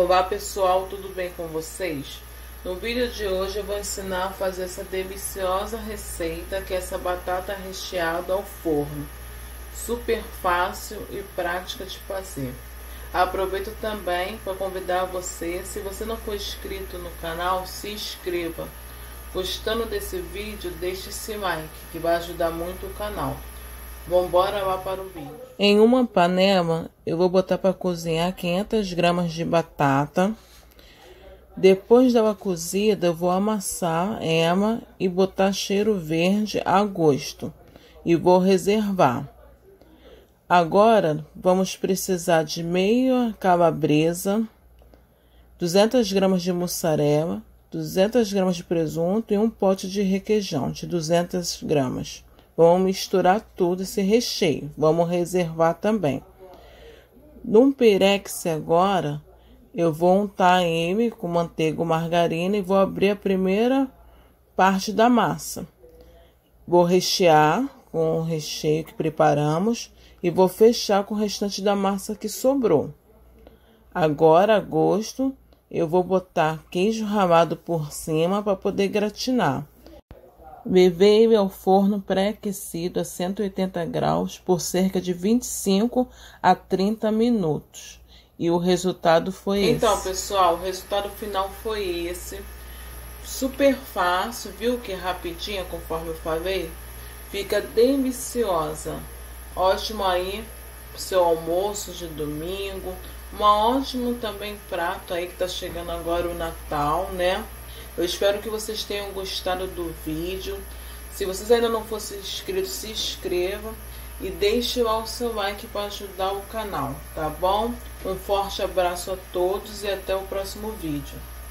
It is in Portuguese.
Olá pessoal, tudo bem com vocês? No vídeo de hoje eu vou ensinar a fazer essa deliciosa receita, que é essa batata recheada ao forno. Super fácil e prática de fazer. Aproveito também para convidar você, se você não for inscrito no canal, se inscreva. Gostando desse vídeo, deixe esse like, que vai ajudar muito o canal. Vambora lá para o vídeo. Em uma panela, eu vou botar para cozinhar 500 gramas de batata. Depois dela cozida, eu vou amassar ela e botar cheiro verde a gosto. E vou reservar. Agora, vamos precisar de meia calabresa, 200 gramas de mussarela, 200 gramas de presunto e um pote de requeijão de 200 gramas. Vamos misturar tudo esse recheio. Vamos reservar também. Num pirex agora, eu vou untar ele com manteiga ou margarina e vou abrir a primeira parte da massa. Vou rechear com o recheio que preparamos e vou fechar com o restante da massa que sobrou. Agora, a gosto, eu vou botar queijo ralado por cima para poder gratinar. Levei ele ao forno pré-aquecido a 180 graus por cerca de 25 a 30 minutos. E o resultado foi esse. Então, pessoal, o resultado final foi esse. Super fácil, viu que rapidinho, conforme eu falei? Fica deliciosa. Ótimo aí pro seu almoço de domingo. Um ótimo também prato aí que tá chegando agora o Natal, né? Eu espero que vocês tenham gostado do vídeo. Se vocês ainda não fossem inscritos, se inscreva e deixe lá o seu like para ajudar o canal, tá bom? Um forte abraço a todos e até o próximo vídeo.